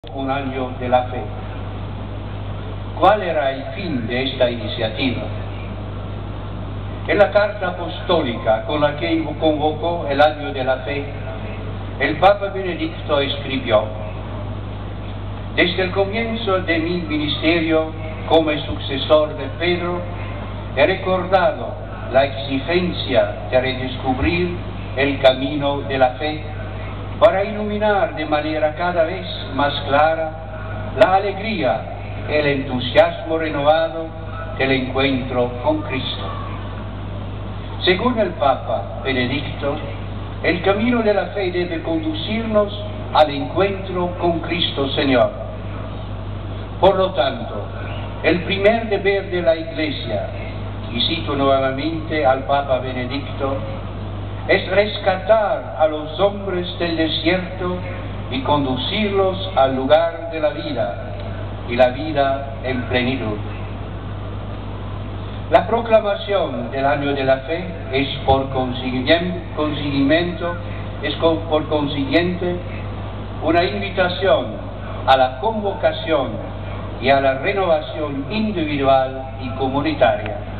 Un año de la fe. ¿Cuál era el fin de esta iniciativa? En la carta apostólica con la que convocó el año de la fe, el Papa Benedicto escribió: desde el comienzo de mi ministerio como sucesor de Pedro, he recordado la exigencia de redescubrir el camino de la fe para iluminar de manera cada vez más clara la alegría, el entusiasmo renovado del encuentro con Cristo. Según el Papa Benedicto, el camino de la fe debe conducirnos al encuentro con Cristo Señor. Por lo tanto, el primer deber de la Iglesia, y cito nuevamente al Papa Benedicto, es rescatar a los hombres del desierto y conducirlos al lugar de la vida, y la vida en plenitud. La proclamación del año de la fe es por consiguiente una invitación a la convocación y a la renovación individual y comunitaria.